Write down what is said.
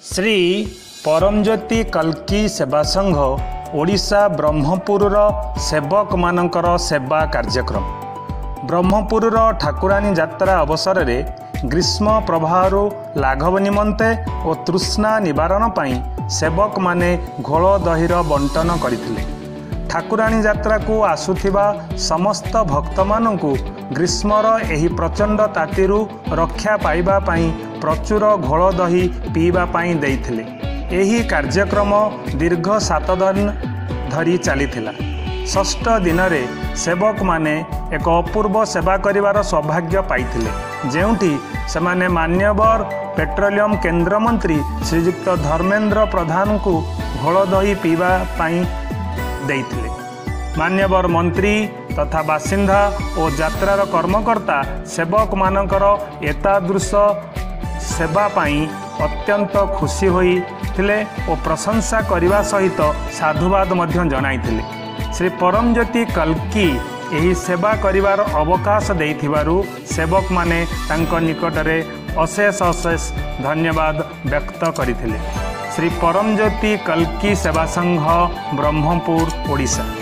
श्री परमज्योति कल्की सेवा संघ ओडिशा ब्रह्मपुर सेवक मानकर सेवा कार्यक्रम ब्रह्मपुर ठाकुराणी यात्रा अवसर में ग्रीष्म प्रभाव लाघव निमंते और तृष्णा निवारण पाई सेवक माने घोल दहीर बंटन करथिले। ठाकुराणी यात्रा को आसुथिबा समस्त भक्त मानकु ग्रीष्मर एही प्रचंड तातीरु रक्षा पाइबा पाई प्रचुर घोल दही पीवा पाई देइथिले। एही कार्यक्रम दीर्घ 7 दिन धरी चलीथिला। षष्ठ दिन रे सेवक माने एक अपूर्व सेवा करिवार सौभाग्य पाइथिले, जेउठी सेमाने मान्यवर पेट्रोलियम केंद्र मंत्री श्रीयुक्त धर्मेंद्र प्रधान को घोल दही पीवा पाई देइथिले। मान्यवर मंत्री तथा बासिंदा और यात्रार कर्मकर्ता सेवक मानकर एतादृश सेवा पाई अत्यंत खुशी होइथिले और प्रशंसा करिवा सहित साधुवाद मध्य जणाइथिले। श्री परमज्योति कल्की एही सेवा करिवार अवकाश देइथिबारु सेवक माने तांको निकटरे अशेष अशेष धन्यवाद व्यक्त करिथिले। श्री परमज्योति कल्की सेवा संघ ब्रह्मपुर ओडिशा।